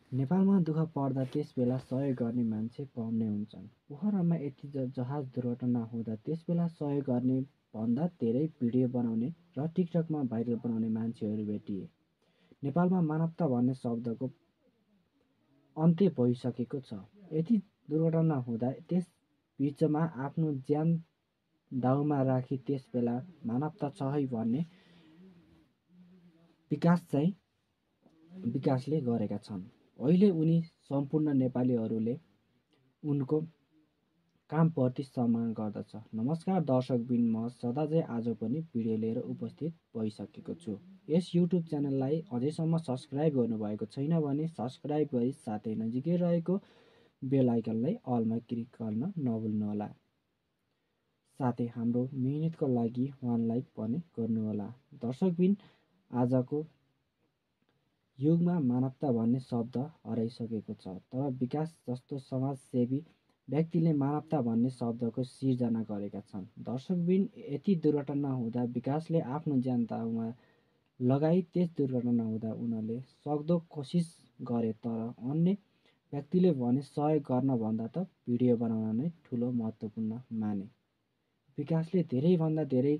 नेपालमा दुःख पर्दा त्यसबेला सहयोग गर्ने मान्छे कम नै हुन्छन्। पोखरामा यति जहाज दुर्घटना हुँदा त्यसबेला सहयोग गर्ने भन्दा धेरै भिडियो बनाउने र टिकटकमा भाइरल बनाउने मान्छेहरू भेटिए। नेपालमा मानवता भन्ने शब्दको अन्त्य भइसकेको छ। यति दुर्घटना हुँदा त्यस बिचमा आफ्नो ज्यान दाउमा राखी त्यसबेला मानवता छ है भन्ने विकासले गरेका छन्। अहिले उनी सम्पूर्ण नेपालीहरूले उनको कामप्रति सम्मान गर्दछ। नमस्कार दर्शकबिन, म सदाझै आज पनि भिडियो लिएर उपस्थित भइसकेको छु। यस युट्युब च्यानललाई अझैसम्म सब्सक्राइब गर्नुभएको छैन भने सब्सक्राइब गरी साथै नजिकै रहेको बेल आइकनलाई अलमा क्लिक गर्न नभुल्नुहोला। साथै हाम्रो मिहिनेतको लागि 1 लाइक पनि गर्नुहोला। दर्शकबिन, आजको युगमा मानवता भन्ने शब्द हराइसकेको छ, तर विकास जस्तो समाजसेवी व्यक्तिले मानवता भन्ने शब्दको सिर्जना गरेका छन्। दर्शकबिन, यति दुर्घटना हुँदा विकासले आफ्नो ज्यान दाउमा लगाई त्यस दुर्घटना हुँदा उनले सक्दो कोसिस गरे, तर अन्य व्यक्तिले भने सहयोग गर्न भन्दा त भिडियो बनाउन नै ठुलो महत्त्वपूर्ण माने। विकासले धेरैभन्दा धेरै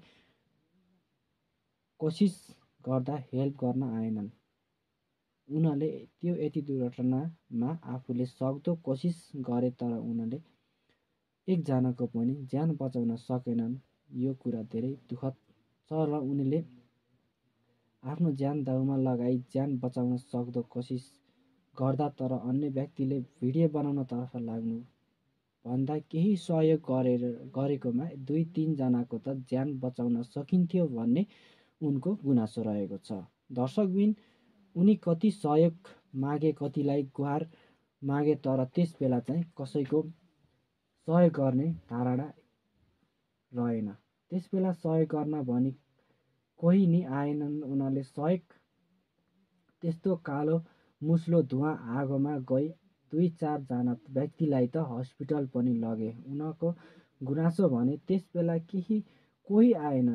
कोसिस गर्दा हेल्प गर्न आएनन्। उनले त्यो यति दुर्घटनामा आफूले सक्दो कोसिस गरे, तर उनले एकजनाको पनि ज्यान बचाउन सकेनन्। यो कुरा धेरै दुःखद छ र उनले आफ्नो ज्यान दाउमा लगाई ज्यान बचाउन सक्दो कोसिस गर्दा तर अन्य व्यक्तिले भिडियो बनाउनतर्फ लाग्नु भन्दा केही सहयोग गरेकोमा 2-3 जनाको त ज्यान बचाउन सकिन्थ्यो भन्ने उनको गुनासो रहेको छ। दर्शकबिन, उनी कति सहयोग मागे, कतिलाई गुहार मागे, तर त्यस बेला चाहिँ कसैको सहयोग गर्ने धारणा रहेन। त्यस बेला सहयोग गर्न भनी कोही नि आएनन्। उनले सहयोग त्यस्तो कालो मुस्लो धुवाँ आगोमा गई 2-4 जना व्यक्तिलाई त हस्पिटल पनि लगे। उनको गुनासो भने त्यस बेला कोही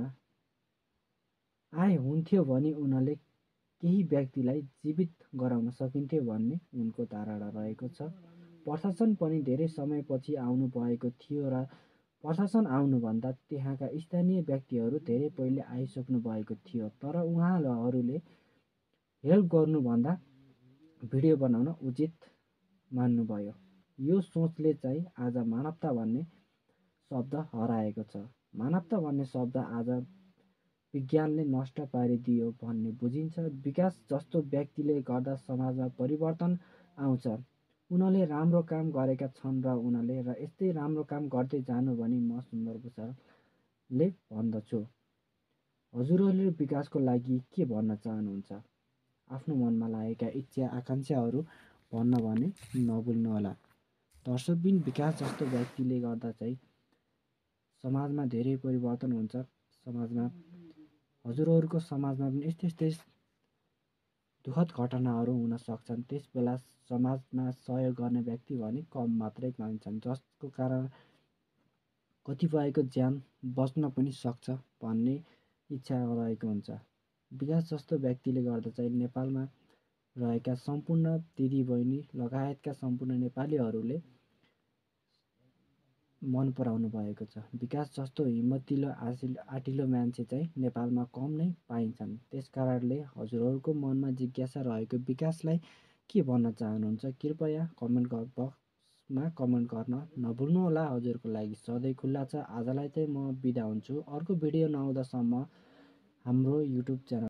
आए हुन्थ्यो भने उनले केही व्यक्तिलाई जीवित गराउन सकिन्थ्यो भन्ने उनको धारणा रहेको छ। प्रशासन पनि धेरै समयपछि आउनु भएको थियो र प्रशासन आउनुभन्दा त्यहाँका स्थानीय व्यक्तिहरू धेरै पहिले आइसक्नु भएको थियो, तर उहाँहरूले हेल्प गर्नुभन्दा भिडियो बनाउन उचित मान्नुभयो। यो सोचले चाहिँ आज मानवता भन्ने शब्द हराएको छ। मानवता भन्ने शब्द आज विज्ञानले नष्ट पारिदियो भन्ने बुझिन्छ। विकास जस्तो व्यक्तिले गर्दा समाजमा परिवर्तन आउँछ। उनले राम्रो काम गरेका छन् र उनले यस्तै राम्रो काम गर्दै जानु भनी म सुन्दर भुषालले भन्दछु। हजुरहरूले विकासको लागि के भन्न चाहनुहुन्छ? आफ्नो मनमा लागेका इच्छा आकाङ्क्षाहरू भन्न भने नभुल्नुहोला। दर्शकबिन, विकास जस्तो व्यक्तिले गर्दा चाहिँ समाजमा धेरै परिवर्तन हुन्छ। समाजमा हजुरहरूको समाजमा पनि यस्तै दुःखद घटनाहरू हुन सक्छन्। त्यस बेला समाजमा सहयोग गर्ने व्यक्ति भने कम मात्रै पाइन्छन्, जसको कारण कतिपयको ज्यान बच्न पनि सक्छ भन्ने इच्छा रहेको हुन्छ। विकास जस्तो व्यक्तिले गर्दा चाहिँ नेपालमा रहेका सम्पूर्ण दिदीबहिनी लगायतका सम्पूर्ण नेपालीहरूले मन पराउनु भएको छ। विकास जस्तो हिम्मतिलो आँटिलो मान्छे चाहिँ नेपालमा कम नै पाइन्छन्। त्यस कारणले हजुरहरूको मनमा जिज्ञासा रहेको विकासलाई के भन्न चाहनुहुन्छ? कृपया कमेन्ट बक्समा कमेन्ट गर्न नभुल्नुहोला। हजुरको लागि सधैँ खुल्ला छ। आजलाई चाहिँ म बिदा हुन्छु। अर्को भिडियो नआउँदासम्म हाम्रो युट्युब च्यानल